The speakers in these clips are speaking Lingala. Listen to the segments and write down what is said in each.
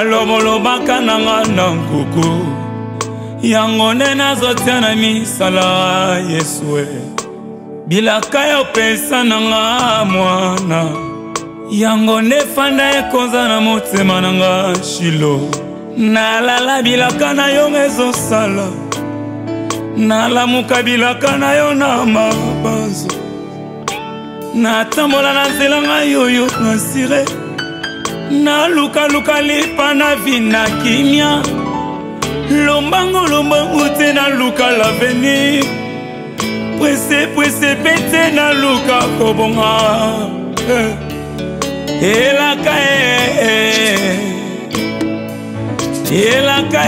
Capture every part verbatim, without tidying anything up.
balomolobaka nanga na nkuku yango nde nazotia na misala Yesue bilaka yo pesa nanga mwana yango nde fanda ekonza na motema nanga Shilo nalala bilaka na yo ezosala nalamuka bilaka na yo na mabanzo natambola na nzela nga yoyo nasire nalukaluka lipa na vina kimia lombango lombango te naluka l'avenir presse presse pete naluka kobonga elaka e elaka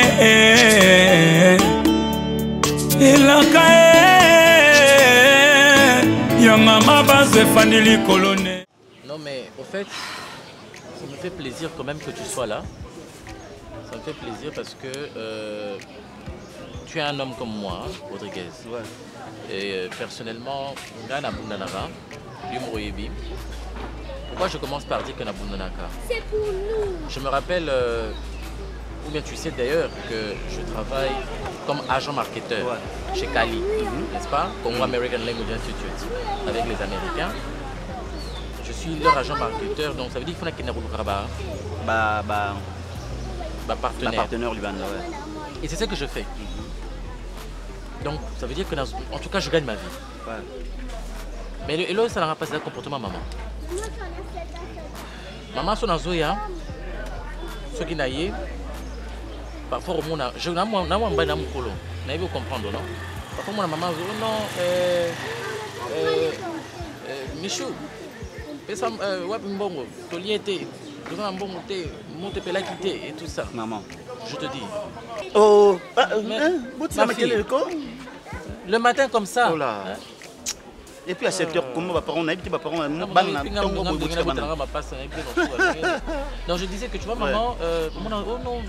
e elaka e ya mama base fandili colonne. Non mais au fait ça me fait plaisir quand même que tu sois là. Ça me fait plaisir parce que euh, tu es un homme comme moi, Rodriguez. Ouais. Et euh, personnellement, pourquoi je commence par dire que Nabundanaka? C'est pour nous. Je me rappelle, euh, ou bien tu sais d'ailleurs que je travaille comme agent marketeur ouais. chez Kali, mm-hmm. n'est-ce pas? Congo American Language Institute, avec les Américains. Je suis leur agent marketeur, donc ça veut dire qu'il faut qu'il y ait un bah, bah, bah, partenaire. Bah, partenaire Liban, ouais. Et c'est ça que je fais. Mm-hmm. Donc ça veut dire que, dans, en tout cas, je gagne ma vie. Ouais. Mais le, et là, ça n'a pas passé le comportement maman. Maman, son azoya, ce qui n'a pas parfois au monde, je n'ai pas de mokolo, n'a pas comprendre non. Parfois mon maman dit non, euh, euh, Michou, pesa ouais mbongo, toliete, nous mbongo te, monte pela quitter et tout ça. Maman, je te dis. Oh, ma fille, le matin comme ça. Oh là. Et puis à sept heures, comment va parler? On a dit que va parler. Non, je disais que tu vois, maman, euh, oh non,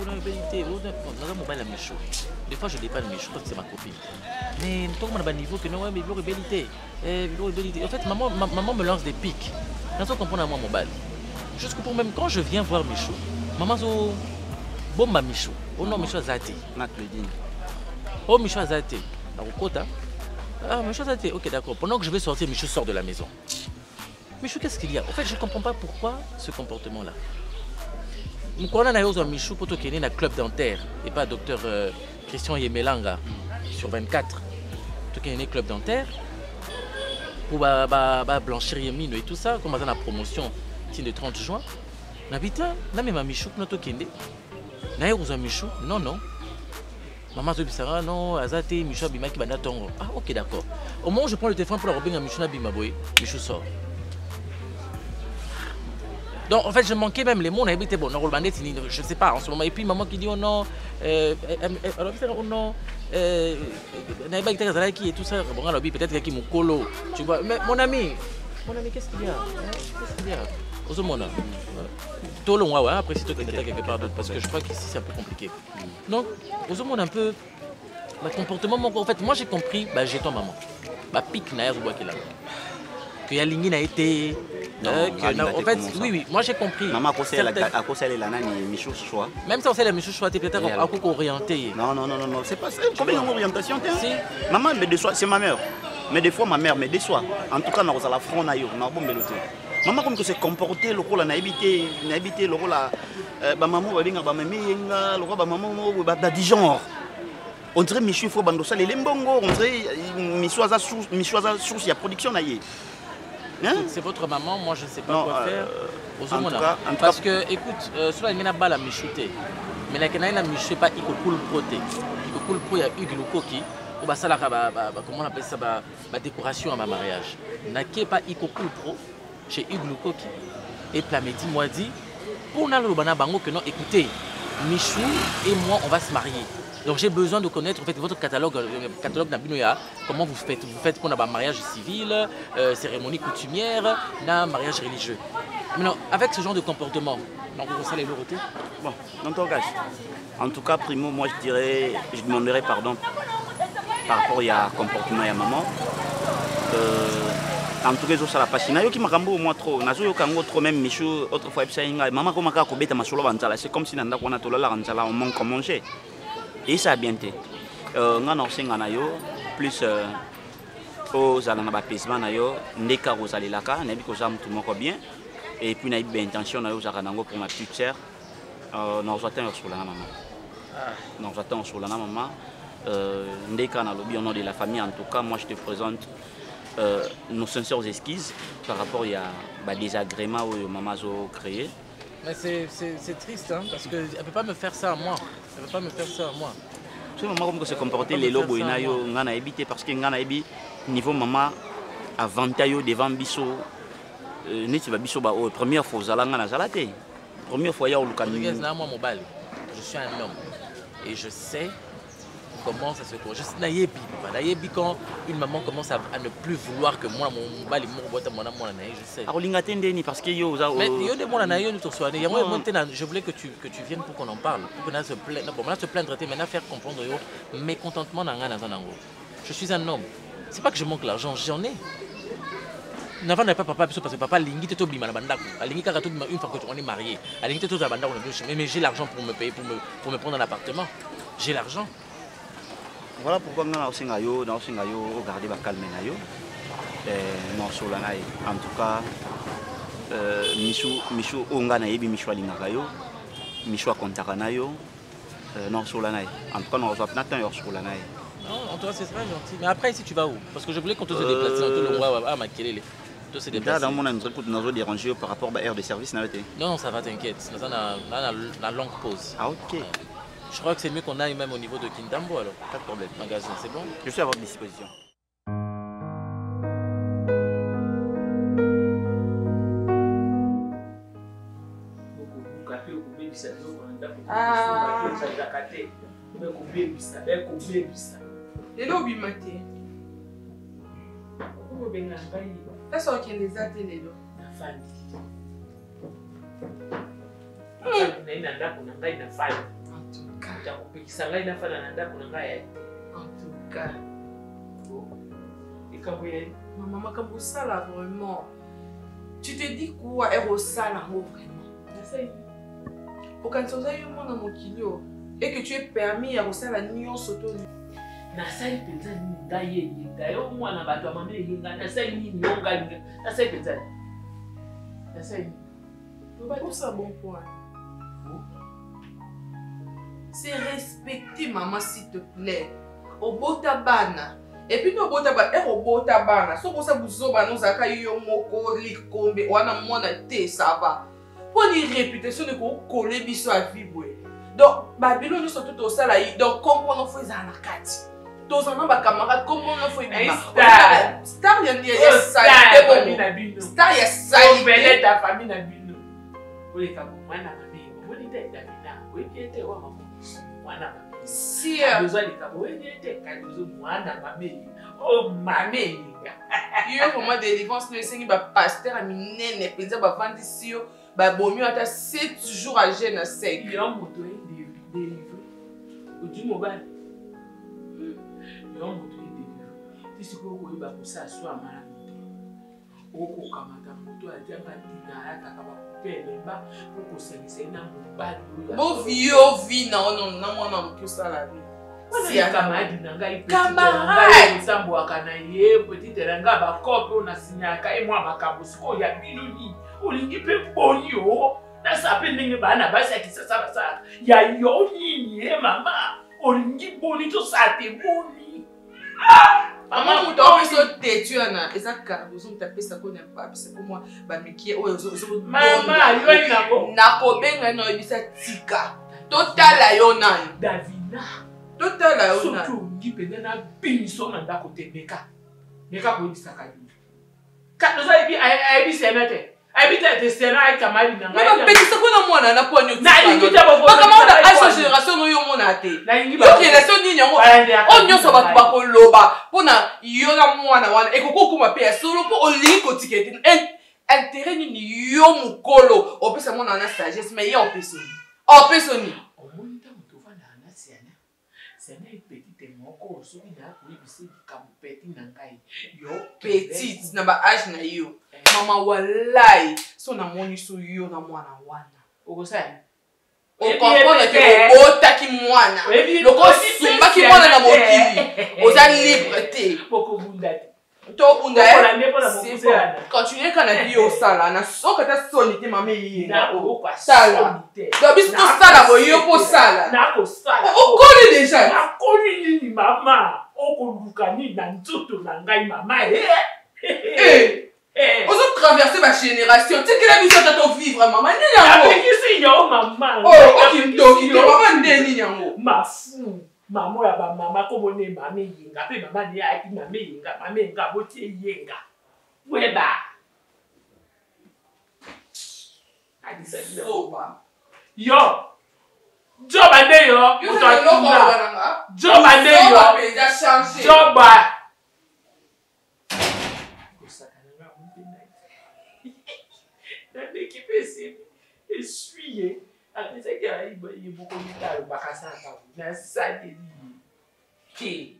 des fois je dépanne Michou parce que c'est ma copine. Mais tant qu'on a un niveau que non, mais il ébellité. En fait, maman, maman me lance des pics. Dans ce qu'on comprend à moi mon bal. Jusque pour même quand je viens voir Michou, maman zo bon ma Michou. Oh non, Michou Azati. Oh Michou Azati. La Rokota. Ah, Michou Azati. Ok, d'accord. Pendant que je vais sortir, Michou sort de la maison. Michou, qu'est-ce qu'il y a? En fait, je ne comprends pas pourquoi ce comportement-là. Quand on a Michou pour qu'il y ait un club dentaire et pas docteur euh, Christian Yemelanga sur vingt-quatre. Pour qu'il y ait un club dentaire pour bah, bah, bah, blanchir Yemino et tout ça, comme dans la promotion le trente juin. N'habite là même Michou notre kende. N'a pas Michou? Non non. Maman Zobisara non, Azate Michou Bima qui bana tongo. Ah ok d'accord. Au moment où je prends le téléphone pour la robin à Michou Nabima boy, Michou sort. Donc en fait je manquais même les mots, on a habité bon, je ne sais pas en ce moment. Et puis maman qui dit oh non, euh, alors oh non, euh, qui et tout ça, bon alors peut-être qu'il y a mon colo, tu vois. Mais mon ami, mon ami qu'est-ce qu'il y a? Qu'est-ce qu'il y a? Au moins, tout le monde, après si tu es quelque part d'autre, parce que je crois qu'ici c'est un peu compliqué. Donc au moins un peu, le comportement, en fait moi j'ai compris, bah j'ai ton maman, bah pique naïr ou quoi qu'il a, que Yalingi n'a été. Non, euh, non, en fait, oui, oui, moi j'ai compris. Maman, à cause elle est là, Michou choix. Même si on sait la Michou choix, tu es peut-être à coup orienté. Non, non, non, non, c'est pas ça. Combien d'orientation si. Maman me déçoit, c'est ma mère. Mais des fois, ma mère me déçoit. En tout cas, on a la front, on a un bon méloté. Maman, comme que c'est comporté, le rôle, on a habité, on a habité, le rôle, maman, on va venir, le rôle, maman, on va dire genre. On dirait Michou, il faut bandosa, les lembongo, on dirait Michou, Michou, source, il y a production, là. Hein? C'est votre maman, moi je ne sais pas non, quoi euh, faire. En tout cas, en parce tout cas... que, écoute, euh, cela il y a pas la michouté. Mais la canne la michouté pas il coule proté. Il coule pro il y a Hugues Lukoki. Ou bah ça là comment on appelle ça bah, bah décoration à ma mariage. N'a pas il coule pro chez Hugues Lukoki. Et Plamedi moi dit pour na le bana bango que non écoutez, Michou et moi on va se marier. Donc j'ai besoin de connaître en fait, votre catalogue, le catalogue d'Abinoya, comment vous faites. Vous faites qu'on a un mariage civil, euh, cérémonie coutumière, un mariage religieux. Maintenant, avec ce genre de comportement, donc vous savez les lourds. Bon, dans ton cas, en tout cas, primo, moi je dirais, je demanderais pardon par rapport à comportement et à maman. Euh, en tout cas ça la passion nayo ki makambo moi trop nazo yo kango trop même michou autrefois epsa inga maman ko maka ko beta masolo banzala c'est comme si nanda ko na tolola banzala on manque manger et ça a bien été euh ngana osenga nayo plus euh aux alana ba pesma nayo ndeka ko zalelaka na bi ko zam tout moko bien et puis na bi intention nayo za kanango pour ma petite sœur euh non j'attends sur la maman non j'attends sur la maman euh ndeka na lobi au nom de la famille en tout cas moi je te présente Euh, nos sincères excuses par rapport à bah, désagréments que maman a créé. Mais c'est triste hein, parce qu'elle ne peut pas me faire ça à moi. Elle ne peut pas me faire ça à moi. C'est maman comme se comporter les lobos et nayo ngana éviter parce que ngana ébi niveau maman avantage devant biso ni tu vas biso ba première fois zala ngana zalate première fois ya olukani. Moi mon bal. Je suis un homme et je sais comment ça se passe. Je sais quand une maman commence à, à ne plus vouloir que moi, mon bal, mon boîte, mon amour, je sais. Parce que yo, mais yo de mon anaïo nous te soigne. Je voulais que tu que tu viennes pour qu'on en parle, pour qu'on se plaindre, pour se plaindre, maintenant faire comprendre yo mécontentement dans un ango. Je suis un homme. C'est pas que je manque l'argent, j'en ai. N'avant n'est pas papa parce que papa lingi te tobi malabanda. Lingi karatou une fois que on est marié. Lingi te tobi malabanda on est mais j'ai l'argent pour me payer pour me pour me prendre un appartement. J'ai l'argent. Voilà pourquoi nous avons regardé le calme. En tout cas, Michou, Michou, Onganaïbi, Michou Alingarayo, Michou Kontakanayo, non sur la naï. En tout cas, nous avons Nathan sur la naï. Non, en tout cas, c'est très gentil. Mais après, ici, tu vas où? Parce que je voulais qu'on te se déplace dans tout le mois à Makelele. Dans mon endroit, nous avons dérangé par rapport à l'air de service. Non, non, ça va, t'inquiète. Nous avons la longue pause. Ah, ok. Je crois que c'est mieux qu'on aille même au niveau de Kintambo alors. Pas de problème. Magasin, c'est bon? Je suis à votre disposition. Ah. Lelo bimate. Esa okendeza te lelo. Naina ndako na ngai nafanya. Utakupikisa ngai nafanya na ndako na ngai. En tout cas. Ikabuye. Maman makambo sala vraiment. Tu te dis quoi est au sala vraiment? Nasai. Okansoza yo mona mokilio et que tu es permis à osala nion soto. Nasai penza ni ngai yeye. Ngayo mwana bato amambe yenga nasai ni nyonga. Nasai penza. Nasai. Pour ça bon point. C'est respecter maman s'il te plaît. Au botabana. Et puis no botabana, et au botabana. So ko sa buzoba no zaka yo moko likombe wana mwana te ça va. Pour une réputation de ko coller biso à vibwe. Donc Babylone surtout to sala yi. Donc comment on fait ça na kati. Tous en ba camarade comment on fait bien. Star. Star ya ya sale. Star ya sale. Belle ta famille na bino. Ole ka mwana mami. Oli te Davina. Oui piete wa maman. Mwana mami. Si besoin de kabo oui te kadozo mwana mami. Oh mami. Yo comment délivrance le Seigneur ba pasteur a minene penza ba vandi sio ba bomi ata sept jours à jeûne à sec. Il y a un moto délivré. Au du mobile. Il y a un moto délivré. Tu sais quoi ba ko sa so amala. Oko kamata moto a dia ba dina ata ka ba pelemba pour ko service na mobile. Bo vio vi na ono na mwana mtu sala vi. Si camarade nanga camarade sambo akana ye petite ranga ba kope ona sinyaka e mwa makambo siko ya biloni olingi pe boni o na sape ndenge bana basi akisasa basaka ya yo nini e mama olingi boni to sate boni ah maman muto oso tetu na ezaka bozo mtapesa ko na pas c'est pour moi ba mikie o ozo mama yo ina bo na ko benga no ebisa tika totala yo nani Davina total la ona. Surtout ngipenda na biniso na ndako te meka. Meka ko ndisaka yo. Ka no sai bi ai bi senate. Ai bi te sena ai kamali na ngai. Na petisa ko na mwana na po nyo. Na ingita bo. Ba kama na ai so génération no yo mona te. Na ingita. Yo génération ni nyango. O nyo so ba ba ko loba. Pona yo na mwana wana e ko ko kuma pe solo po oli ko tikete. Intérêt ni yo mukolo. O pesa mona na sagesse mais ya o pesoni. O pesoni. C'est une petite moko, so il a pris bisi comme petit nangai. Yo petite na ba âge na yo. Mama wallahi, so na moni so yo na mwana wana. Oko sa. O comprendre que bota ki mwana. Loko sumba ki mwana na mokili. Oza liberté. Poko bunda. To bunda eh. Continue kana di yo sala na so kata solité mama yi. Na oko sala. Do bis to sala bo yo po sala. Na ko sala. O koni déjà. Na koni ni mama. Oko lukani na nzoto na ngai mama eh. Eh. Eh. On a traversé ma génération. Tu sais quelle mission t'as vivre, maman? Ni yango. Avec qui c'est yo maman? Oh, ok, donc, maman ndeni yango. Ma fou. Maman ya ba mama comme on est mamé yinga. Pe maman ni aki mamé yinga, mamé yinga botie yinga. Weba. Adi sa so ba. Yo. Job ande yo. Yo sa no ko wana. Job ande yo. Job a déjà changé. Job ba. L'équipe est essuyée. C'est ça qu'il y a beaucoup de temps. Mais ça, c'est qui?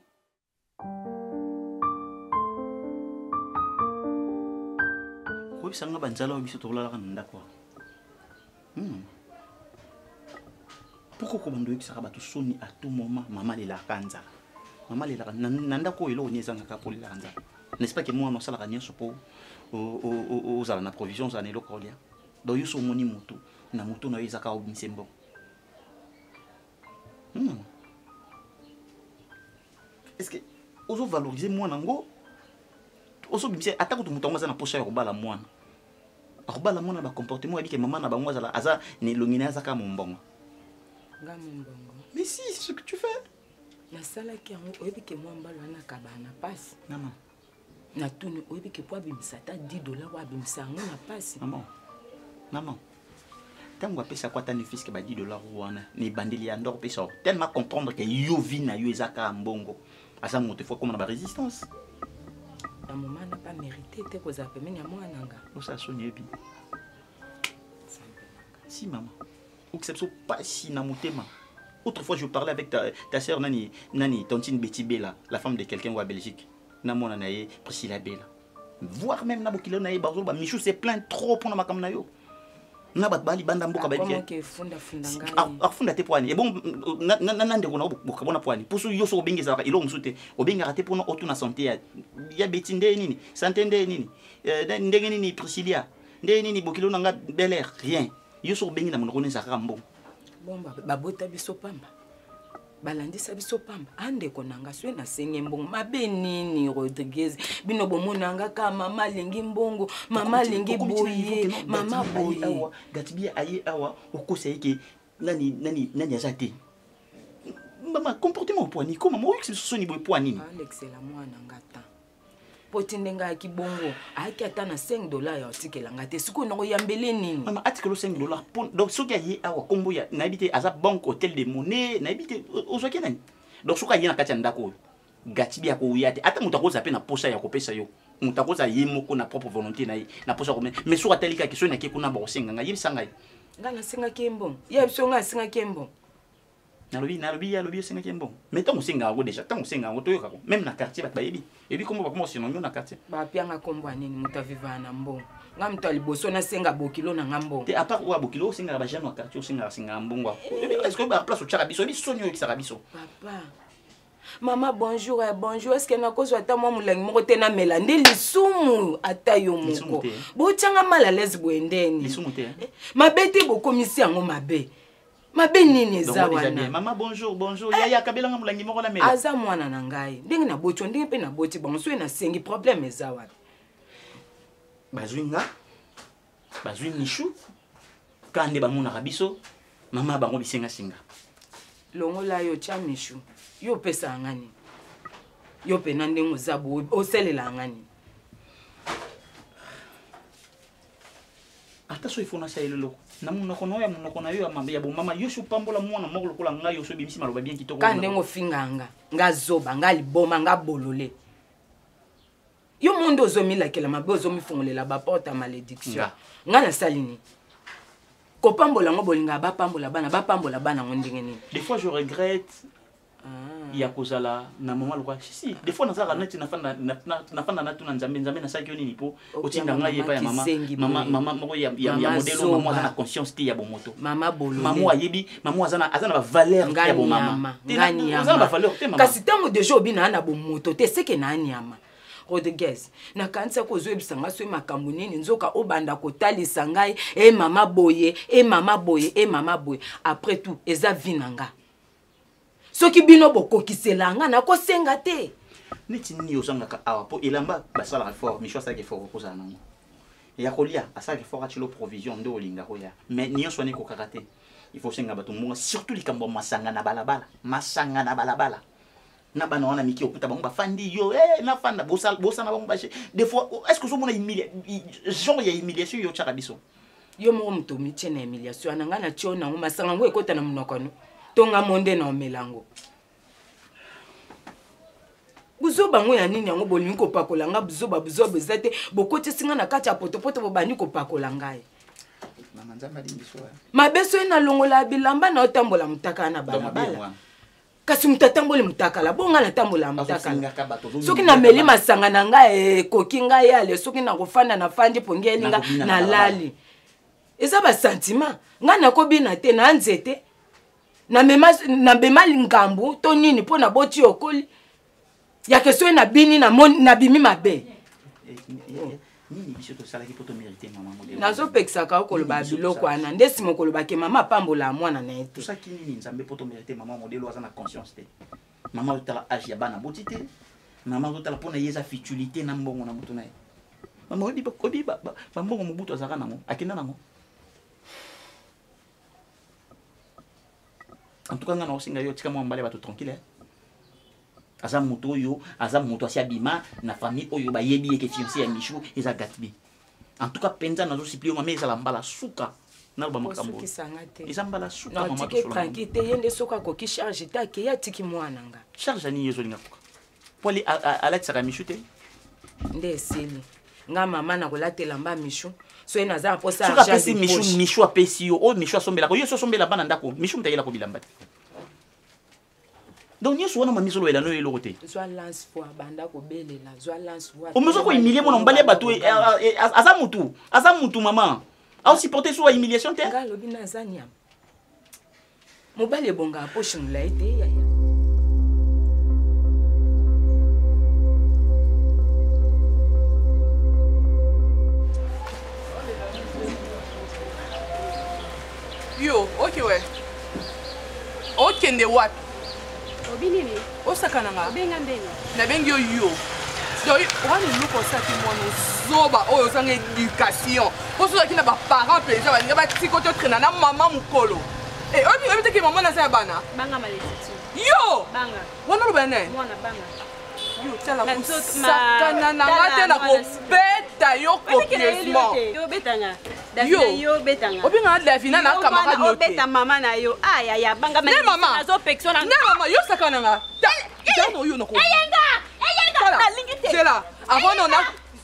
Oui, ça n'a pas de biso to la randa quoi. Hmm. Pourquoi comme on ça ba to soni à tout moment maman les la kanza. Maman les la nanda ko ilo ni zanga ka pour la kanza. N'est-ce pas que moi on sala kanya sopo aux ala na provision za ne lokolia. Do yuso moni moto na moto na izaka obisembo. Hmm. Est-ce que ozo valoriser moi nango? Ozo bimse atako to mutonga za na posha ya kobala mwana. Akobala mwana ba comportement ya bike maman na bango za aza ne longina za ka mombongo. Nga mombongo. Mais si, c'est ce que tu fais. Na sala ki yango oyebike mwa mbalo na kabana passe. Maman. Na tuni oyebike po abimisa ta dix dollars wa abimisa ngo na passe. Maman. Maman. Tango apesa kwa tani fils ke ba dix dollars wana ni bandeli ya ndor pesa. Tellement comprendre que yo vi na yo ezaka mbongo. Asa moto fois comme na ba résistance. Na maman n'a pas mérité te ko za pemeni ya mwana nga. Osa soni ebi. Si maman. Exception pas si na motema. Autrefois je parlais avec ta, ta sœur Nani Nani Tontine Betty Bella, la femme de quelqu'un à Belgique. Na mona nae Priscilla Bella. Voire même na bokilo nae bazo ba Michou se plaint trop pour na makam na yo. Na bat bali banda mboka ba bien. Comment que funda funda ngai. Ah funda te poani. Et bon na na na ndeko na boka bona poani. Pour so yo so bengeza ka ilo msute. Obenga raté pour no otu na santé ya. Ya Betty nde nini? Santé nde nini? Euh ndenge nini Priscilla? Nde nini bokilo na nga Bel Air rien. Yo so bengi na monoko neza ka mbongo. Bon ba bota biso pamba. Balandisa biso pamba. Ande konanga swe na senge mbongo. Mabe nini Rodriguez. Bino bomonanga ka mama lingi mbongo, mama lingi boye, mama boye. Gatibi aye awa okosa yeke nani nani nani azate. Mama comportement poani comment moi que ce ni boy poani. Alex la mwana ngata. Potindenga ki bongo aki ata na cinq dollars ya article ngate siko noko yambele nini. Mama article cinq dollars donc soki aye awa kombo ya na habité aza banque hôtel de monnaie na habité ozoki nani. Donc soki aye na kati ndako gatibi ya ko yate ata mutakoza pe na posa ya kopesa yo. Mutakoza yemoko na propre volonté na ye na posa ko mais soki atalika question na ke kuna ba osenga nga yebisa ngai. Ngana singa kembo. Ya biso nga singa kembo. Nalobi nalobi ya lobi singa kembo. Mais tant osenga ngo déjà tant osenga ngo toyoka ko même na quartier bat bayebi. Et puis comment comment sinon na quartier. Ba pianga kombo nini muta viva na mbongo. Nga mto liboso na senga bokilo na ngambo. Te à part wa bokilo senga ba jano quartier osenga singa mbongo. Est-ce que ba place au chara biso biso sonyo ki biso. Papa. Maman bonjour bonjour est-ce que na ko zwata mo mulangi moko te na melande lisumu ata yo moko. Bo tanga mal à l'aise boendeni. Lisumu te. Mabete bokomisi yango mabe. Mabe nini za wana. Maman bonjour bonjour ya ya kabela mulangi moko na mela. Aza mwana na ngai. Ndenge na bocho ndenge pe na boti bonso na sengi problème za wana. Bazwinga. Bazwi Michou. Kande ba mona rabiso. Mama bango bisenga singa. Longola yo cha Michou. Yo pesa ngani. Yo pe na ndengo zabu oselela ngani. Ata so ifona sa ilolo. Na munoko no ya munoko na yo amambe ya bo mama yo shu pambola mwana moko kola nga yo so bimisi maloba bien kitoko. Kande ngo finganga, nga zoba, nga liboma, nga bolole. Yo mundo zomila kela mabe ozomifungolela ba porte à malédiction. Nga na salini. Ko pambola ngo bolinga ba pambola bana, ba pambola bana ngo ndenge nini. Des fois je regrette ya kozala na mama lokwa si des fois nazala neti na fanda na fanda na tuna nzambe nzambe na saki oni nipo otinda ngai yepa ya mama mama mama moko ya ya modelo mama azana conscience te ya bomoto mama bolo mama ayebi mama azana azana ba valeur ya bo mama ngani azana ba valeur te mama kasi tango déjà obina na bomoto te seke na nyama Rodriguez na kanisa ko zo ebisanga so makambo nini nzoka obanda kotalisa ngai e mama boye e mama boye e mama boye après tout eza vinanga soki bino bokokisela nga na kosenga te neti ni osanga awa po elamba basala effort mi choisa que fort kozana nango ya kolia asala effort atilo provision ndo olinga koya mais ni osone ko karate il faut senga bato mbonga surtout likambo masanga na balabala masanga na balabala na bana wana miki okuta bango bafandi yo eh na fanda bosal bosana bango bache des fois est-ce que so mona humilia genre ya humiliation yo tshaka biso yo mo mto miche na humiliation ananga na tio na masanga ngo ekota na munokono tonga monde na omelango buzoba ngo ya nini yango bolingi kopakola nga buzoba buzoba ezate bokoti singa na kati ya potopoto bobandi kopakola ngai mama nzamba dingiso mabeso ina longola bilamba na otambola mutaka na balabala kasi mutatambola mutakala bonga na tambola mutakala soki na meli masanga na ngai koki ngai yale soki na kofanda na fandi pongelinga na lali eza ba sentiment nga na kobina te na nzete na mema na bema lingambu to nini po na boti okoli ya keso na bini na mon na bimi mabe nini biso to sala ki poto mériter mama modèle nazo pexaka ko loba biloko ana ndesi mokolo ba ke mama pambola mwana na ete tout ça ki nini nzambe poto mériter mama modèle oza na conscience te mama utala age ya bana botite mama utala pona yeza futilité na mbongo na mutu na ye mama obi ba obi ba ba mbongo mobutu azaka nango akenda nango en tout cas ngana osinga yo tika mo mbale bato tranquille aza moto yo aza moto asia bima na famille oyo ba yebi ke fiancé ya Michou eza gatbi en tout cas penza nazo supplier mama eza mbala suka na ba makambo eza mbala suka mama to solo tranquille te yende soka ko ki charge ta ke ya tiki mwana nga charge ni yezo linga ko poli ala tsaka Michou te nde sili nga mama na kolatela mba Michou so ena za posa charge pesi Michou Michou apesi yo o Michou asombela ko yo so sombela bana ndako Michou mtayela ko bilamba te donc nous sommes en misolo et la noix et l'autre. Soit lance fois banda ko belela, soit lance fois. On me dit qu'on humilie mon embalé bateau. Azamutu, azamutu maman. A aussi porté sur humiliation te. Nga lobi na zanya. Mobale bonga poche mula ete ya ya. Yo, okay ouais. Okay ne what? Obinini osakana nga benga ndeni na bengi yo yo donc wani luko saki mwana zoba oyo zanga éducation poso zaki na ba parents plaisir balinga ba tiko to traîner na maman mukolo eh obi obi teke maman na sa bana banga maletitu yo banga wana lo bana mwana banga yo tala kusakana na ngate na ko beta yo complètement yo betanga yo yo betanga obi nga Davina na camarade yo beta mama na yo aya ya banga na zo pection na mama yo sakana nga tano yo nako eyenga eyenga na lingite sela avant on a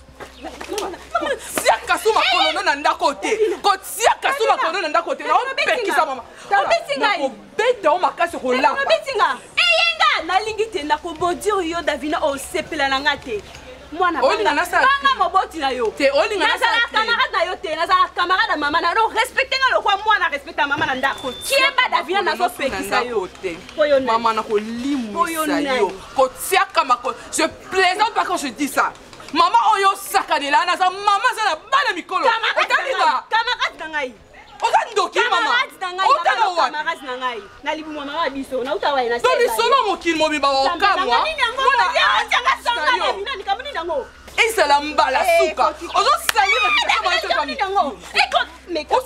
tia kasuma kono na ndako te ko tia kasuma kono na ndako te na opekisa mama obetinga ko beta o makasi ko la obetinga eyenga na lingite na ko bodir yo Davina o sepela na ngate mwana banga banga moboti na yo te oli ngana sa camarade na yo te na za camarade na mama na no respecter nga lokwa mwana respecter mama na ndako kieba Davina na zo pekisa yo mama na ko limwisa yo ko tia kama ko je plaisante pas quand je dis ça mama oyo sakanela na za mama za na bana mikolo otanila camarade na ngai oza ndoki mama otala wa camarade na ngai na libu mama biso na utawa ina sela donc solo mokili mobimba okamwa wala ya tanga sanga na ni kamuni nango isala mbala suka ozo salira kama hicho kama nango eko meko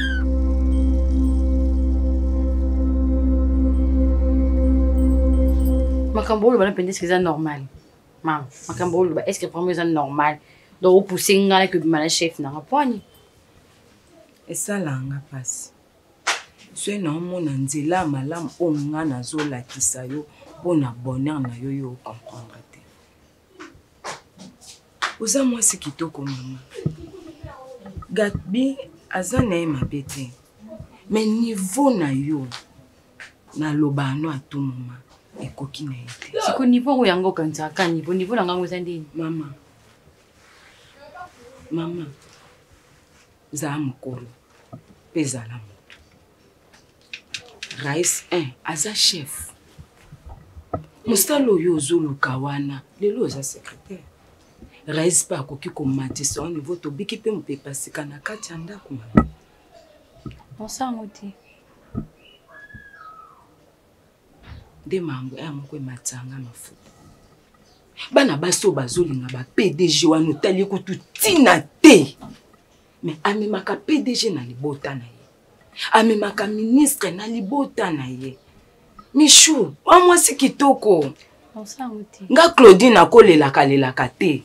makambo oyo bana pende eza normal mam makambo oyo est-ce que vraiment eza normal donc pousser ngala que bimana chef na raponi esalanga pasi so na omona nzela malamu oyo nga nazolakisa yo mpona bonheur na yo yo okomprendre te oza mwasi kitoko mama Gatbi aza na ye mabe te mais niveau na yo naloba ano à tout moment ekoki na ete siko niveau oyo yango okanzaka niveau niveau na ngango eza ndeni mama mama zala mokolo mpe ezala moto rais un aza chef mosala oyo ozoluka wana lelo oza secrétaire rais mpe akoki komatisa au niveau tobiki mpe mopepa sika na kati ya ndako mama osango te nde mambo ya moko ematanga mafuta bana basi oyo bazolinga ba P D G wana otali kutu ntina te me amemaka P D G na libota na ye amemaka ministre na libota na ye Michou wamwasi kitoko osango te nga Claudine akolelaka lelaka te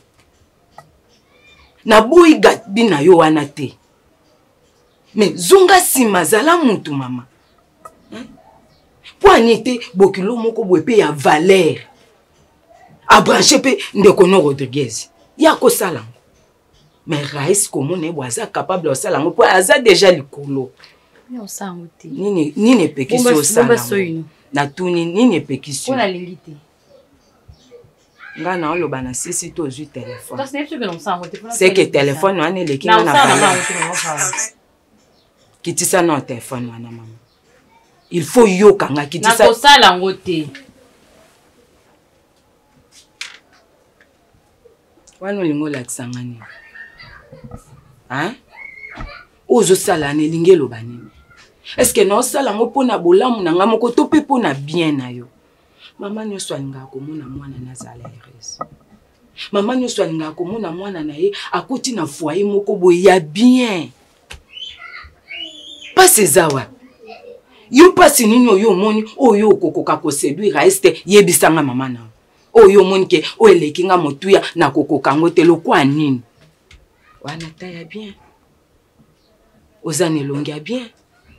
naboyi gabi na yo wana te me zunga sima zala mutu mama po ani te bokilo moko boye pe ya valeur abranche pe Ndekono Rodriguez ya kosala ngo mais rais komona ebo aza capable osala ngo po aza déjà likolo mais osango te nini nini epekisi osala na tuni nini epekisi ona lingi te nga na oloba na sisi to zui téléphone parce que c'est que non sango te c'est que téléphone wana eleki nga na bana kitisa na téléphone wana mama il faut yoka nga kitisa na kosala ngo te wana olingi olakisanga nini hein ozosala na elingi eloba nini est-ce que naosala ngo mpo na bolamu na nga moko to mpe mpo na bien na yo mama nyonso alingaka komona mwana nazala heureuse mama nyonso alingaka komona mwana na ye akoti na foyer moko boye ya bien pasi eza wapi yo pasi nini oyo omoni oyo okokoka koseduire este yebisanga mama na oyo omoni ke oyo eleki nga motuya na kokoka ngo te lokwa nini wana ta ya bien oza na elongi ya bien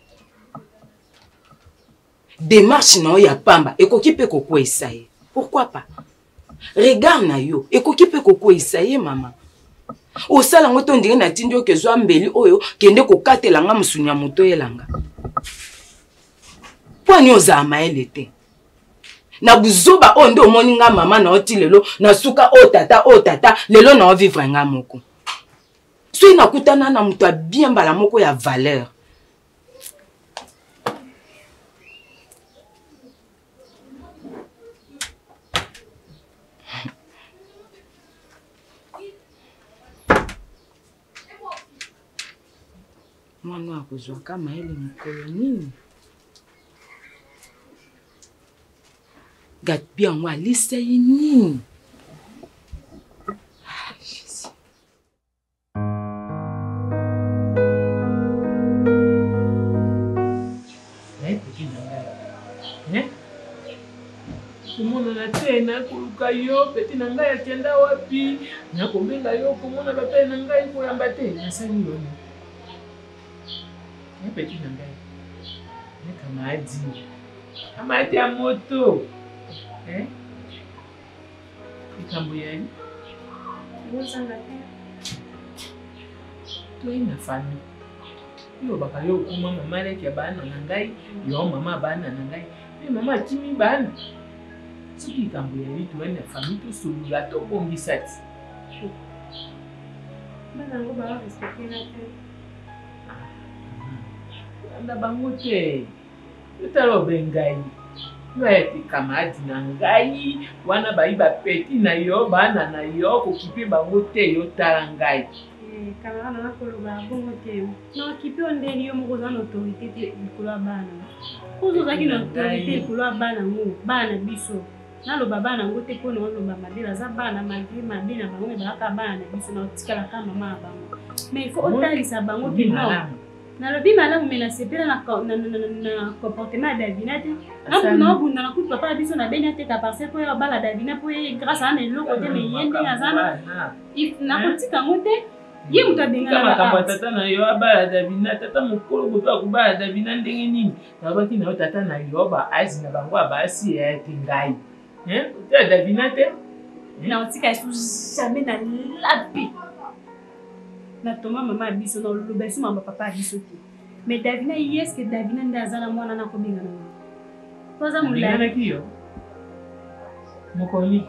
démarche na yo ya pamba ekoki mpe kokweyisa ye pourquoi pas regard na yo ekoki mpe kokweyisa ye mama osala ngo to ndenge natindi yo kezwa mbeli oyo kende kokatela nga mosuni ya moto yelanga po ani ozala mayele te na buzoba oyo nde omoni nga mama na oti lelo na suka o tata o tata lelo na ovivre nga moko soki nakutana na moto ya bien mbala moko ya valeur mwana akozwaka mayele mokolo nini gabi yango alisa ye nini komona te nakoluka yo peti na ngai akenda wapi nakobenga yo komona bape na ngai koyamba te nasali yo ne peti na ngai neka maadi amaadi ya moto likambo yali toyi na fami ilobaka yo okuma mama leki ya bana na ngai yo mama bana na ngai me mama akimi bana soki likambo yali toyi na fami tosolola tobongisa ti bana yango barespektena te anda bango te yotala obe ngai yoyete kamadi na ngai wana bayi bapeti na yo bana na yo kokipe bango te yotala ngai camarade na koloba bongo te naokipe yo ndeni yo moko oza na autorité te likolo ya bana ozo ozalaki na autorité likolo ya bana ngo bana biso naloba bana yango te mpo na oloba mabe baza bana malgré mabe na bango ebakaka bana na biso na otikalaka mama ya bango mais il faut otalisa bango ke non nalobi malamu me nasepela na comportement ya Davina te naobunda na kutu papa ya biso na beni ateka parce po ya bala Davina po ye grâce ana eloko te me ye ndenge aza nakotika yango te ye moto abengana makambo ya tata na yo abala Davina tata mokolo moto akobala Davina ndenge nini nabaki na yo tata na yo baasi na bango abasi yayate ngai ote ya Davina te naotika esu jamais na lapi na toma mama ya biso na oloba esi mama papa ya biso te mais Davina ye est-ce que Davina nde aza na mwana na kobenga na ngo po aza molai Mokoli.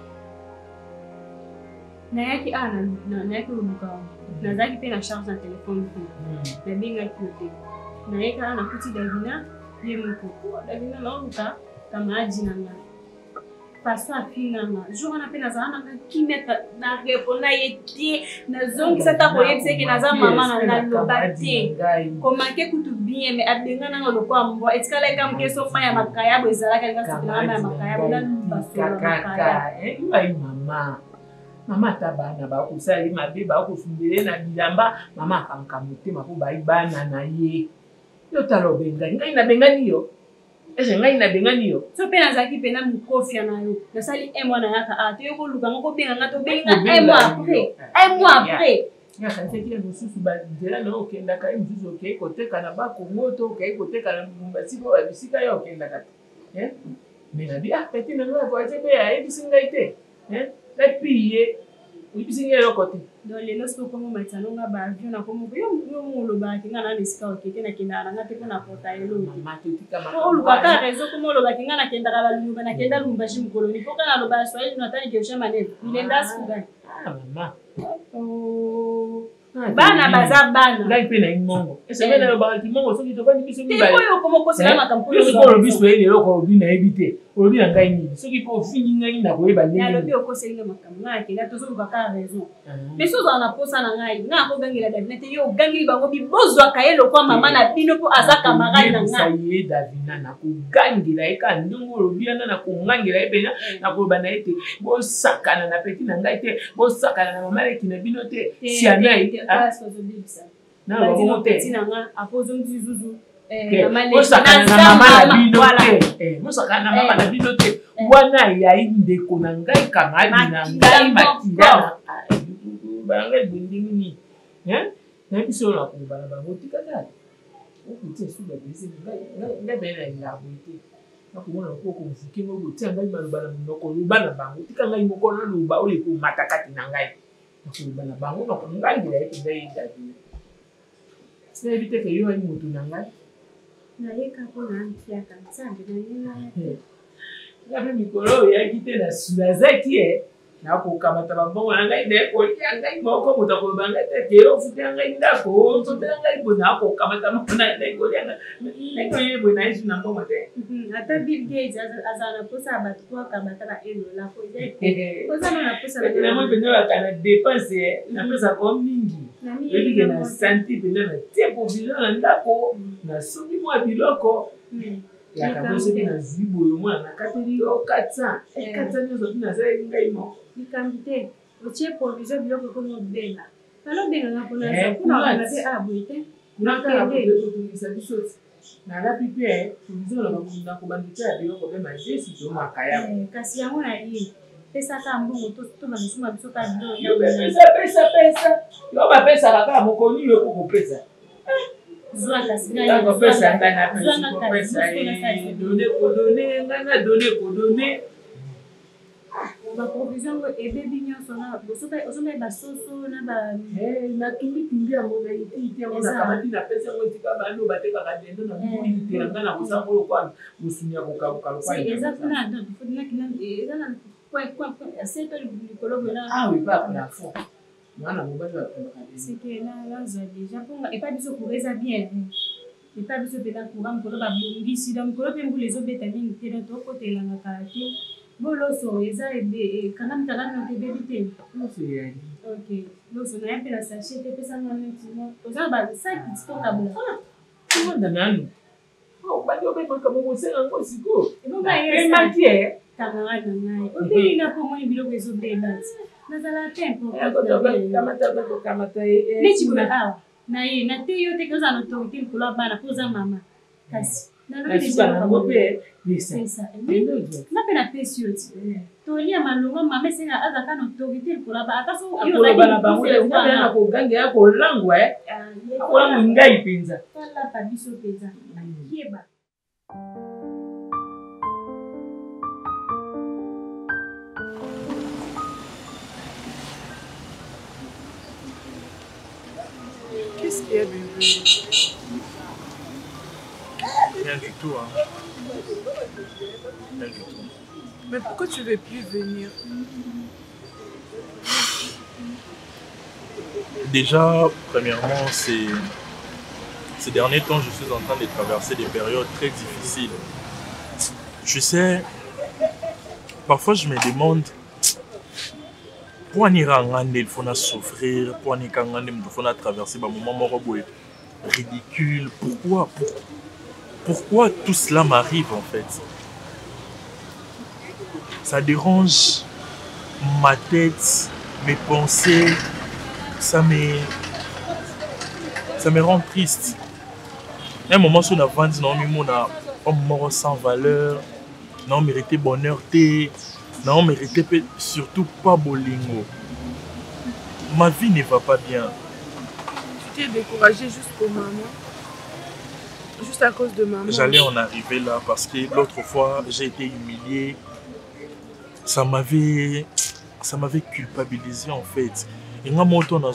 nayaki a nayaki loluka nazalaki mpe na charge na telefone mpe nabengaki yo te nayeka a nakuti davina ye moko davina naoluka kamaradi na nga paso apinganga jour wana mpe nazala nanga kimia na repona ye te nazongisa ta koyebisa eke naza mama na naloba te komake kutu bien me abenga nanga lokwa mbwa etikala eka moke so ma ya makayabo ezalaka linga sepelanga ma ya makayabo nalubasola makayabo mama mama ata bana bakosali mabe bakofundele na bilamba mama akanka motema mpo bayi bana na ye yo tala obengani ngai nabengani yo ese ngai nabengani yo so mpe nazalaki mpe na mokofia na yo nasali un mois na yaka a toye kolukanga kobenganga tobenga un mois après un mois après yakanisaki ya mosusu banzela na okendaka ye mosusu okei koteka na bakongo to okei koteka na mbasi po babisika yo okendaka te me nabi ah peti na ngai voyage mpe ayebisi ngai te napiye oyebisi ngai eloko te donc lelo soki okongo matisa nonga baavion na komoko yo molobaki nga nana esika okeke nakendaka nanga te mpo na porta eloko olukaka réseau komo olobaki nga nakendaka balumba nakenda lumbashi mokoloni mpo ka naloba ya swahili natani geshe maneve ilenda sikugani bana baza bana ngai mpe nayi mongo esenge nalobaka mongo soki tofandi biso mibaoyo komokosela makambo soki olobi swahili eloko olobi nayebi te olobi na ngai nini soki mpe ofingi ngai nakoyeba ndenge alobi okoselinga makambo ngai akenda tozolukaka raison mais so ozala na posa na ngai ngai akogangela davina te yo ogangeli bango bibozwaka ye lokwa mama na bino mpo aza kamarade na ngai ye davina nakogangela ye ka ndenge olobi yana nakongangela ye pena nakoloba na ye te bosakana na peti na ngai te bosakana na mama leki na bino te siana ye mosakana na mama na bino te mosakana na mama na bino te wana yayi ndeko na ngai kamadi na ngai makila bangai bundingi ni nayebi so na koloba na bango tika kaka okuti esuka bese ngai bene na ngabo te nakomona koko mofuki ngo tia ngai maloba na monoko loba na bango tika ngai moko naloba oyo ekomata kati na ngai nakoloba na bango nakongangela ete ngai edavina nayebi te ke yo ani moto na ngai nayeka mpo na antiaka nsambe nayengaa te ngape mikolo oyaki te nazaki e nakokamata bambongo na ngai nde kolia ngai moko moto akoloba ngai te ke ofutela ngai ndako osotela ngai boye nakokamata moko na ngai kolia ngai oye boye nayesu na mbongo te ata Bill Gates azala na posa ya bato po akamata ba elola po ozana na posa namo mpena baka na dépense napesaka mingi oyebike na santi mpena na tie provision na ndako nasoki mwa biloko yakabo soki nazwi boye mwana nakateli yo katsa katsa nyonso ti nasaleli ngai moko likambi te otie provision biloko komo benga balobenganga mpona pe aboye te nakotungisa biso nalapi mpe provision nakobandika ya biloko mpe majesi tomaka yabo kasi yango na ye pesaka mbongo to bamisuma biso ka pesa pesa pesa yo bapesaka kaka mokoni yo kokopesa nakopesa ngai napesi kopesa done kodone ngai na done kodone baprovision ngo ebebi nyonso ozomai basoso na natumbitumbi yango naiti yango nakamati napesi yango etika bano batekaka dendo na bikoyitela ngai nakosanga lokwana mosuni ya kokaboka lokwaeza kuna eza na aseto likolo awe baplafond mwana mobali seke nazwa deja mponga epa biso cour eza bien epa biso mpena coura mokolo babongisi da mokolo mpe mbula ezobeta mingi te don tokotelangaka te boloso eza kangami kangami noto ebebi te ok loso naya mpe na sachet te pesanga netino oza basaki titokabla komanda nanu obandi obemaka momosenga ngo siko emaki camarade na ngai obelinga mpo omoni biloko ezobeba ti nazala te neti boye awa na ye na te yo te oza na autorité likolo ya bana mpo oza mama kasi na mpe napesi yo ti tolia malongo mama esenga azaka na autorité likolo ya bana ata sokolobana bango na kogangela kolangwa akolangwa ngai mpenza tolapa biso mpenza akieba Qu'est-ce qu'il y a, bébé? Rien du tout, hein. Rien du tout. Mais pourquoi tu veux plus venir? Déjà, premièrement, c'est... ces derniers temps, je suis en train de traverser des périodes très difficiles. Je sais, parfois je me demande pourquoi il faut souffrir, pourquoi il faut traverser des moments ridicules. Pourquoi, pourquoi tout cela m'arrive en fait? Ça dérange ma tête, mes pensées, ça me, ça me rend triste. Un moment où on a vendu, on a un moment sans valeur, on mérité bonheur, on mérité surtout pas bolingo. Ma vie ne va pas bien. Tu t'es découragé juste pour maman? Juste à cause de maman? J'allais en arriver là parce que l'autre fois, j'ai été humilié. Ça m'avait ça m'avait culpabilisé en fait. Et moi,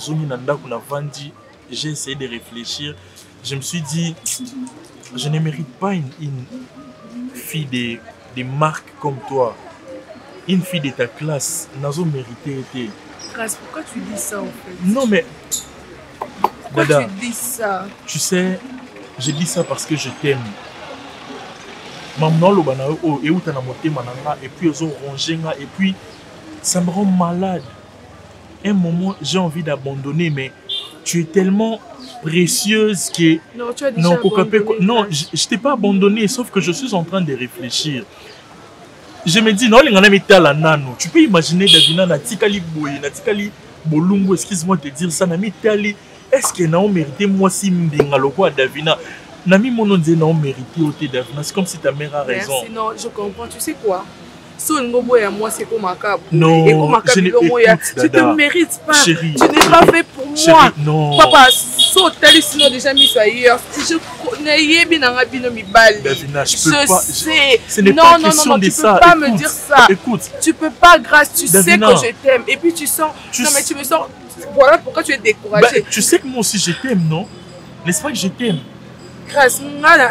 j'ai essayé de réfléchir. Je me suis dit, je ne mérite pas une, une fille de, de marque comme toi. Une fille de ta classe, n'a-t-on mérité été. Grâce, pourquoi tu dis ça en fait? Non mais... Pourquoi Dada, tu dis ça? Tu sais, je dis ça parce que je t'aime. Maman, le banana, et où t'as namoté mananga, et puis ils ont rongé, et puis ça me rend malade. Un moment, j'ai envie d'abandonner, mais tu es tellement précieuse que... Non, tu as déjà non, abandonné. Non, je ne t'ai pas abandonné, sauf que je suis en train de réfléchir. Je me dis, non, tu peux imaginer Davina na tikali boye, na tikali bolungu, excuse-moi de te dire ça, na mitali, est-ce que non mérité moi si mbinga loko à Davina? Nami mon dit non mérité au Davina, c'est comme si ta mère a raison. Merci, non, je comprends, tu sais quoi? Si moi c'est comme un câble. Non, je ne tu te mérites pas. Chérie, tu n'es pas fait pour moi. Chérie, non. Papa, saute sinon déjà mis ailleurs. Je connais bien un bino mi balle. Davina, je peux je pas. sais. Ce n'est non, pas non, question non, non, de tu ça. peux pas écoute, me dire ça. Écoute. Tu peux pas, Grâce, tu Davina, sais que je t'aime. Et puis tu sens. Tu non, mais tu me sens. Voilà pourquoi tu es découragé. Bah, tu sais que moi aussi je t'aime, non? N'est-ce pas que je t'aime? Grâce,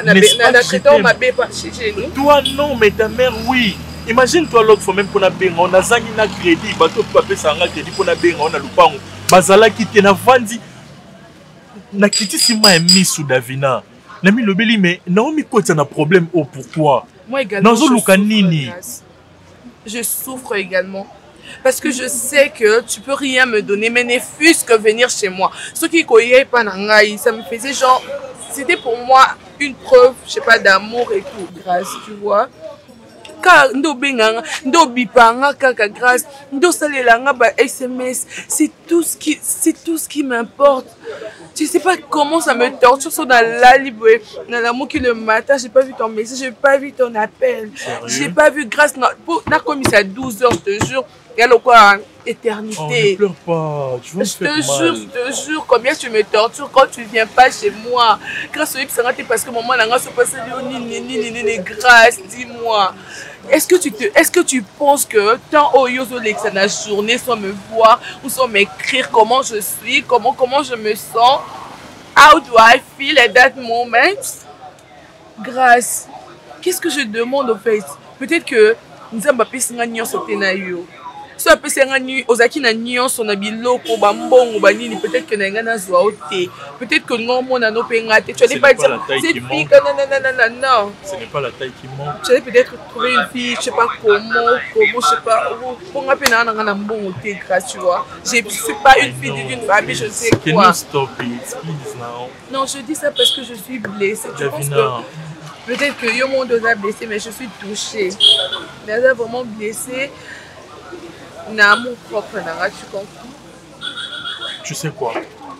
toi non, mais ta mère oui. Imagine-toi l'autre fois même pour la benga, on a zangi na crédit, bateau papé sanga crédit pour la benga, on a lupango. Bazala qui te na vandi. Na crédit si ma mis sous Davina. Na mi lobeli mais Naomi Koti a un problème oh pourquoi? Moi également. Je souffre, je souffre également. Parce que je sais que tu peux rien me donner, mais ne fût-ce que venir chez moi. Ce qui koye pas nangai, ça me faisait genre, c'était pour moi une preuve, je sais pas, d'amour et tout, Grâce, tu vois. Car ndo benganga, ndo bipanga kaka Grâce, ndo salelanga ba S M S, c'est tout ce qui, c'est tout ce qui m'importe. Tu sais pas comment ça me torture sur dans la libre, dans l'amour qui le matin, j'ai pas vu ton message, j'ai pas vu ton appel, j'ai pas vu Grâce, n'a commis ça à douze heures, je te jure. Il y a quoi, éternité. Oh, ne pleure pas, tu vas me faire mal. Je te jure, je te jure, combien tu me tortures quand tu viens pas chez moi. Grâce au Ipsangate, parce que maman n'a se passe Grâce, dis-moi. Est-ce que tu te, est-ce que tu penses que tant au Yozo Lexa la journée sans me voir ou sans m'écrire comment je suis, comment comment je me sens? How do I feel at that moment? Grâce, qu'est-ce que je demande au fait? Peut-être que nous avons pas pu se gagner sur tes naïos. Si on peut se gagner aux acquis na nions on a biloko bambon banini peut-être que n'enga na zoaoté peut-être que non mon ano pengate tu allais pas dire cette fille non non non non non ce n'est pas la taille qui manque. Tu allais peut-être trouver une fille je sais pas comment comment je sais pas pour un peu na na bon thé Grâce tu vois je suis pas une fille d'une famille je sais quoi. Can you stop it please now? Non je dis ça parce que je suis blessée. Je pense que peut-être que yo monde a blessé mais je suis touchée. Mais elle est vraiment blessée. Mon propre, tu comprends? Tu sais quoi?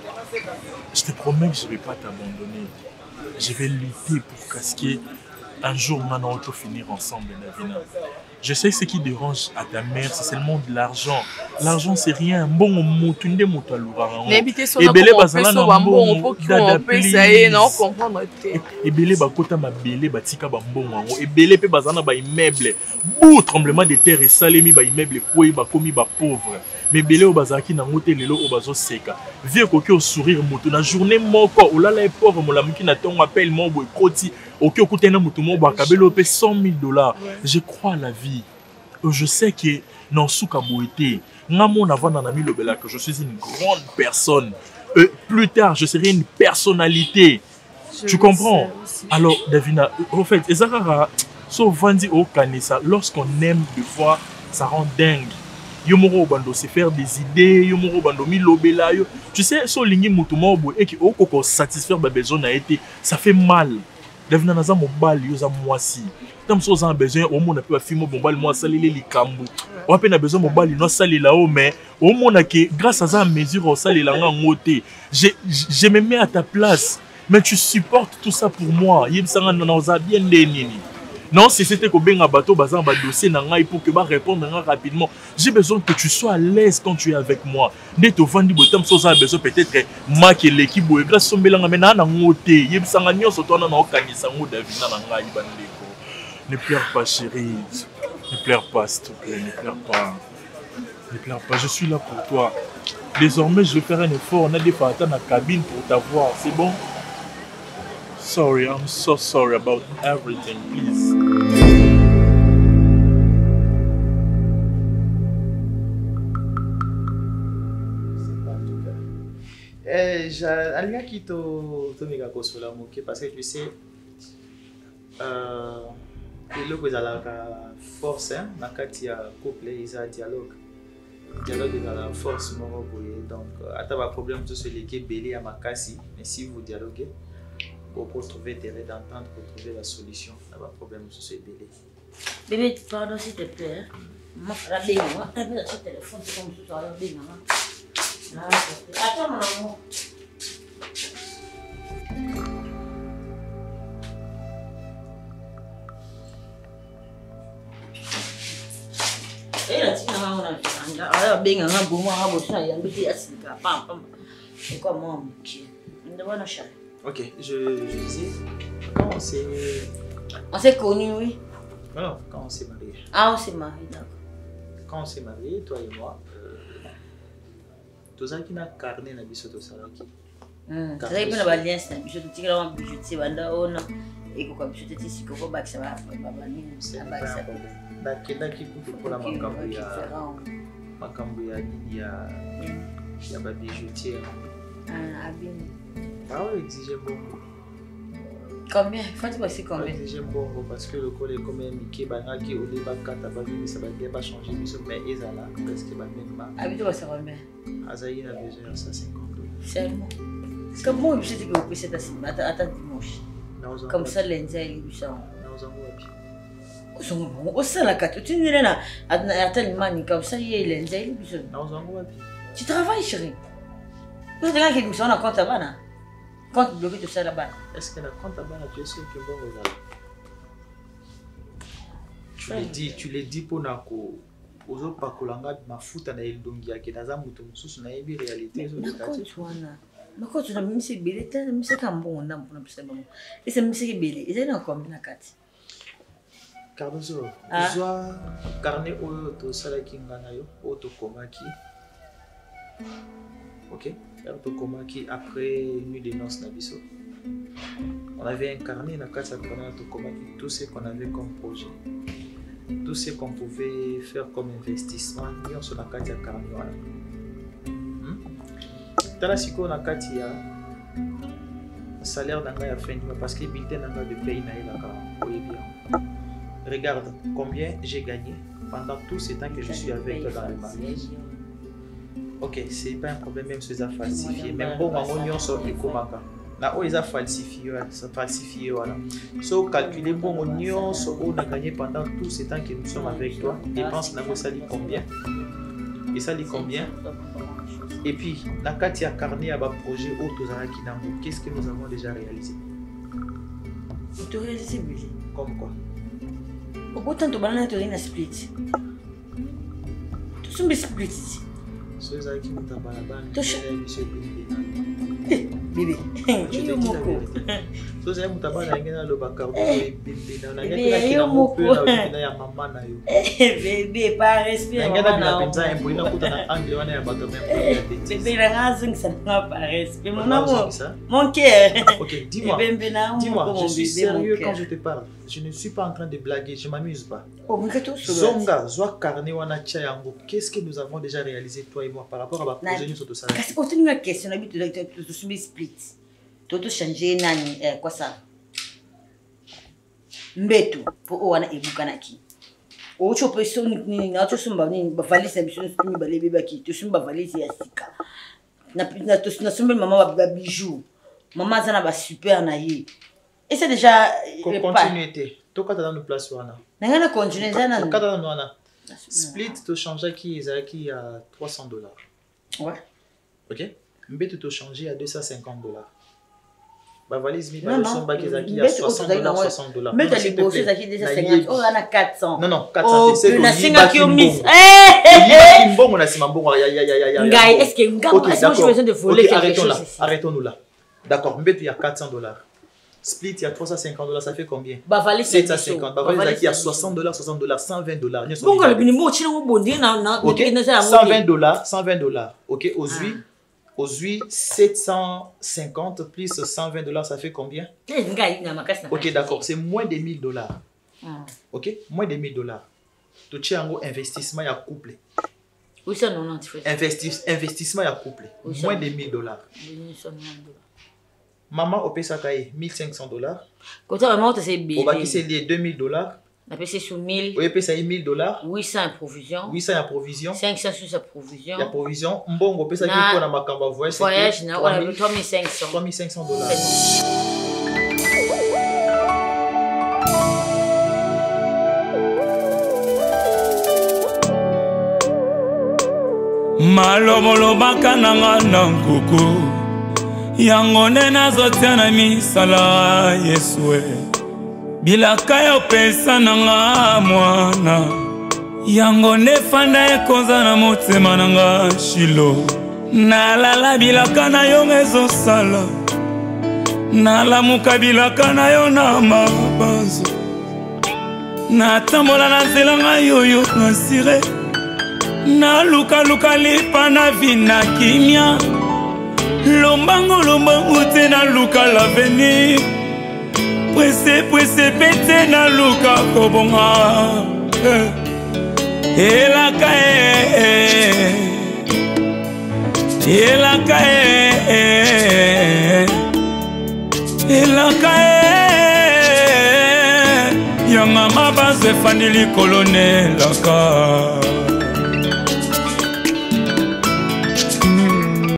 Je te promets que je ne vais pas t'abandonner. Je vais lutter pour casquer un jour maintenant on peut finir ensemble, Davina. Je sais que ce qui dérange à ta mère, c'est seulement de l'argent. L'argent, c'est rien. Bon, on tu ne m'as pas l'ouragan. Et belé bazala na bon, on peut ça y non comprendre té. Et belé bakota ma belé batika ba mbongo. Et belé pe bazana ba immeuble. Bou tremblement de terre et salemi ba immeuble koi ba komi ba pauvre. Mais belé o bazaki na ngote lelo o bazo seka. Vie koki o sourire moto na journée moko o lala e pauvre mo lamuki na ton appel mo bo koti. Ok, au côté de mon cent mille dollars. Je crois à la vie. je sais que dans Souka Boité, que je suis une grande personne. Euh, plus tard, je serai une personnalité. Je tu comprends? Alors, Davina, en fait, lorsqu'on aime des fois, ça rend dingue. Yomoro bando se faire des idées, yomoro bando mi lobela yo. Tu sais, so lingi mutumo bo et qui au koko satisfaire ba besoin a été, ça fait mal. Davina naza mobile yo za mwasi. Tam so za besoin au monde peut filmer mobile moi salile likambu. On a besoin mobile no salila o mais au monde que grâce à ça mesure au salila nga ngote. Je je me mets à ta place. Mais tu supportes tout ça pour moi. Yeb sanga naza bien denini. Non, si c'était que ben bateau bazan ba dossier nanga pour que ba répondre rapidement. J'ai besoin que tu sois à l'aise quand tu es avec moi. Dès to vandi botam so ça besoin peut-être ma que l'équipe bo grâce sombela ngana na ngote. Yeb sanga nyonso to na na okangisa ngo Davina na ngai bandeko. Ne pleure pas chérie. Ne pleure pas s'il te plaît, ne pleure pas. Ne pleure pas, je suis là pour toi. Désormais, je vais faire un effort, on a des fois dans la cabine pour t'avoir, c'est bon? Sorry, I'm so sorry about everything, please. Eh, j'ai qui to to mega kosola moke parce que tu sais euh il faut la force hein na kati ya couple isa dialogue dialogue dans la force moko boye donc ata ba problème tout ce qui est belé à makasi mais si vous dialoguez pour trouver des terrain d'entente pour trouver la solution là pas problème tout ce belé bébé pardon s'il te plaît moi la bébé moi t'as vu sur téléphone c'est comme ça la bébé maman attends mon amour eh la tina on a alors bien on a bon moi on a besoin il y a un petit asika pam pam c'est quoi moi qui on doit nous chercher. Ok, je, je disais quand on s'est on s'est connus oui. Non, quand on s'est marié. Ah on s'est marié d'accord. Quand on s'est marié toi et moi tous qui n'a carnet na biso to salaki. Hmm, c'est bien la balance na biso to tikala on bijoutier banda on et ko comme bijoutier ici ko ba que ça va ba bani c'est pas ça. Dakenda ki pour la makambo ya makambo ya ya ya ba bijoutier. Ah abim. Ah oui, exige beaucoup. Combien? Faut tu passer combien? Exige beaucoup parce que le col est quand même qui banga qui au débat kata ba mais ça va pas changer mais ezala parce que ba même pas. Ah oui, tu vas savoir combien? Azaï a besoin de ça cinquante dollars. Seulement. Comment je sais que vous pouvez cette assiette attends dimanche. Comme ça lundi il lui ça. Nous avons wapi. Au sein la carte, tu n'es là à tel mani comme ça il est lundi il lui ça. Nous avons wapi. Tu travailles chérie. Vous avez quelqu'un qui nous sonne à compte là-bas. Compte bloqué tout ça là-bas. Est-ce que la compte là-bas tu es sûr que bon regarde. Tu l'as dit, tu l'as dit pour nako. Ozo pakolanga mafuta na eldongia ke naza mutu mususu na yebi réalité zo de quartier. Mais quand tu as mis ces billets, tu as mis ces cambons dans pour nous bon. Et c'est mis ces billets, ils sont combien na carte? Cardozo, soit carnet oyo to salaki ngana yo, o to komaki. OK? To komaki après nuit de noces na biso. On avait un carnet na carte à to komaki tout ce qu'on avait comme projet. Tout ce qu'on pouvait faire comme investissement, nous on se la carte à carnet. Tala siko na kati ya salaire nanga ya fin du mois parce que bulletin nanga de paye na elaka oyebi. Regarde combien j'ai gagné pendant tout ce temps que je suis avec toi dans le mariage. OK, c'est pas un problème même si ça falsifié mais bon maman nyonso ekomaka. Na o eza falsifié, ça falsifié voilà. So calculer bon nyonso on a gagné pendant tout ce temps que nous sommes avec toi, dépense na ça dit combien? Et ça dit combien? Et puis, la carte a carnet à bas projet Autozaraki Nango. Qu'est-ce que nous avons déjà réalisé? Vous te réalisez, budget. Comme quoi? Au bout de temps, tu vas aller split. Tu sommes split ici. Ceux qui nous tapent la balle, tu es bébé. Je te dis la vérité. Tous les moutaba na ngena lo bakardo et bébé na ngena ki na moko na ya mama na yo. Bébé pas respect. Ngena bila penza impo ina kuta na angle wana ya bato même. Bébé la razing ça n'a pas respect. Mon amour. Mon cœur. OK, dis-moi. Dis-moi, je suis sérieux quand je te parle. Je ne suis pas en train de blaguer, je m'amuse pas. Oh, vous êtes tous Zonga, Zoa Karne wana Chayango. Qu'est-ce que nous avons déjà réalisé toi et moi par rapport à ma projet sur tout ça? Parce que on a une question, on a dit que tu soumis split. Tu as changé nani quoi ça? Mbetu pour wana ebukanaki. O chope so ni na to sumba ni ba valise na biso ni ba lebe ba ki to sumba valise ya sika. Na na to na sumba maman ba bijou. Maman ça na ba super na yi. Et c'est déjà continuité. Tu as dans nos places wana. Nangana continuer ça na. Tu as dans wana. Split to changer qui est à trois cents dollars. Ouais. OK? Mbetu to changer à deux cent cinquante dollars. Bah valise mi ba son ba qui est à soixante dollars soixante dollars. Mais tu as déposé ça qui déjà cinquante. Oh on a quatre cents. Non non, quatre cents c'est que na singa qui miss. Eh eh bon on a si mbongo ya ya ya ya. Ngai est-ce que ngai moi j'ai besoin de voler quelque chose. Arrêtons-nous là. D'accord, Mbetu il y a quatre cents dollars. Split, il y a trois cent cinquante dollars, ça fait combien? Bavali sept cent cinquante. Bavali il y a soixante dollars, soixante dollars, cent vingt dollars. Bon, le minimum, tu n'as pas bon dire na OK, cent vingt dollars, cent vingt dollars. OK, aux huit, aux huit, sept cent cinquante plus cent vingt dollars, ça fait combien? OK, d'accord, c'est moins de mille dollars. OK, moins de mille dollars. Tu tiens un investissement à couple. Oui, ça non, non, investissement à couple. Moins de mille dollars. Maman, au Pesa Kaye, mille cinq cents dollars. Quand tu as c'est bien. On va quitter les deux mille dollars. On a payé sur mille. On a payé mille dollars. huit cents en provision. huit cents en provision. cinq cents sur sa provision. La provision. Bon, on peut ça qui pour la macamba voyage. Voyage, on a trois mille cinq cents. trois mille cinq cents dollars. Malobolo bakananga na kuku. Yango nde nazotia na misala Yesue bilaka yo pesa nanga mwana yango nde fanda ekonza na motema nanga Shilo nalala bilaka na yo ezosala nalamuka bilaka na yo na mabanzo natambola na nzela ngai yoyo nasire nalukaluka lipa na vina kimia Lombango lombango te na luka l'avenir Presse presse pete na luka kobonga Elaka e Elaka e Elaka e Yanga mabaze fanili kolone laka